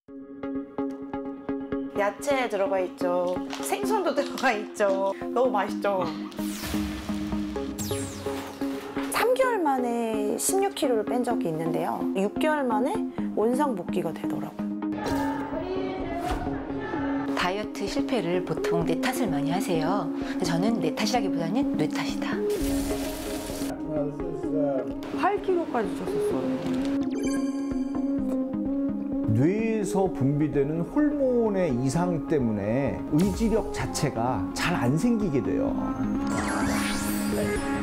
야채 들어가 있죠. 생선도 들어가 있죠. 너무 맛있죠. 3개월 만에 16kg를 뺀 적이 있는데요. 6개월 만에 원상복귀가 되더라고요. 다이어트 실패를 보통 내 탓을 많이 하세요. 근데 저는 내 탓이라기보다는 뇌 탓이다. 8kg까지 쪘었어요. 뇌에서 분비되는 호르몬의 이상 때문에 의지력 자체가 잘 안 생기게 돼요.